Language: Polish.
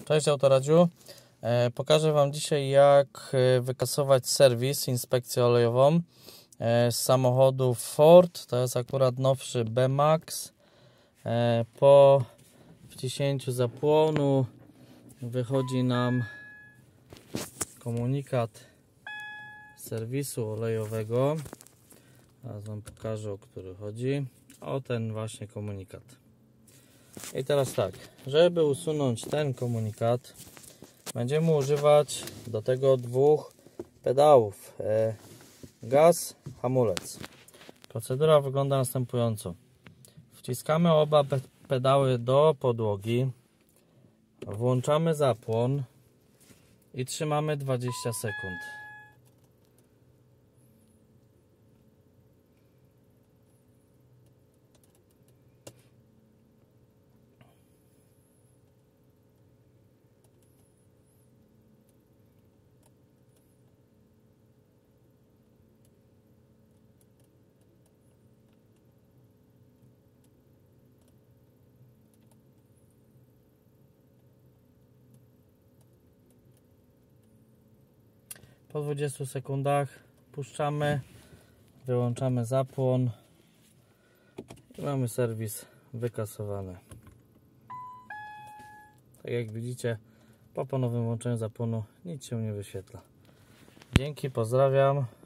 Cześć, Autoradziu. Pokażę Wam dzisiaj, jak wykasować serwis, inspekcję olejową z samochodu Ford. To jest akurat nowszy B-Max. Po wciśnięciu zapłonu wychodzi nam komunikat serwisu olejowego. Teraz Wam pokażę, o który chodzi. O ten właśnie komunikat. I teraz tak, żeby usunąć ten komunikat, będziemy używać do tego dwóch pedałów, gaz, hamulec. Procedura wygląda następująco. Wciskamy oba pedały do podłogi, włączamy zapłon i trzymamy 20 sekund. Po 20 sekundach puszczamy, wyłączamy zapłon i mamy serwis wykasowany. Tak jak widzicie, po ponownym włączeniu zapłonu nic się nie wyświetla. Dzięki, pozdrawiam.